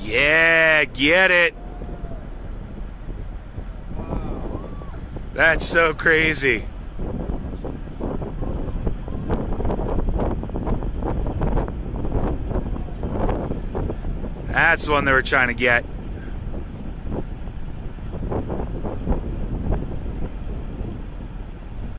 Yeah, get it. Wow. That's so crazy. That's the one they were trying to get.